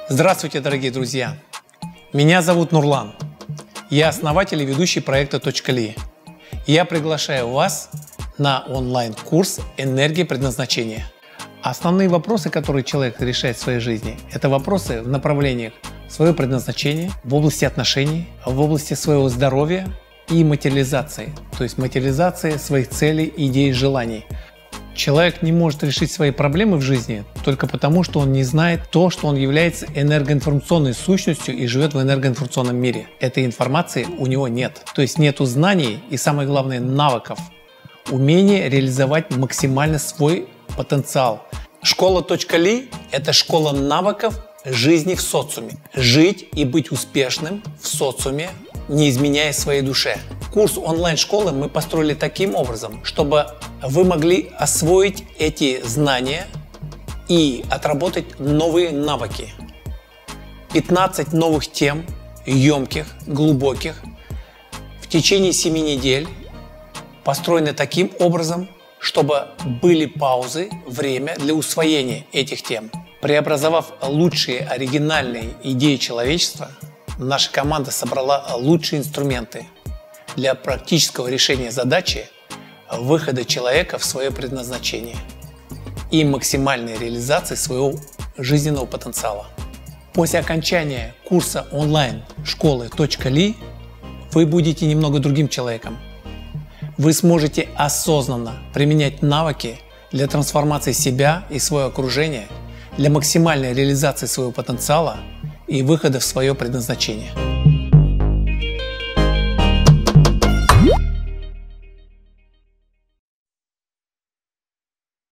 Здравствуйте, дорогие друзья! Меня зовут Нурлан. Я основатель и ведущий проекта .ли. Я приглашаю вас на онлайн-курс «Энергия предназначения». Основные вопросы, которые человек решает в своей жизни, это вопросы в направлениях свое предназначение, в области отношений, в области своего здоровья и материализации, то есть материализации своих целей, идей, желаний. Человек не может решить свои проблемы в жизни только потому, что он не знает то, что он является энергоинформационной сущностью и живет в энергоинформационном мире. Этой информации у него нет. То есть нету знаний и, самое главное, навыков, умения реализовать максимально свой потенциал. Школа .ли – это школа навыков жизни в социуме. Жить и быть успешным в социуме, не изменяя своей душе. Курс онлайн-школы мы построили таким образом, чтобы вы могли освоить эти знания и отработать новые навыки. 15 новых тем, емких, глубоких, в течение 7 недель построены таким образом, чтобы были паузы, время для усвоения этих тем. Преобразовав лучшие оригинальные идеи человечества, наша команда собрала лучшие инструменты для практического решения задачи выхода человека в свое предназначение и максимальной реализации своего жизненного потенциала. После окончания курса онлайн школы .ли вы будете немного другим человеком. Вы сможете осознанно применять навыки для трансформации себя и своего окружения, для максимальной реализации своего потенциала и выхода в свое предназначение.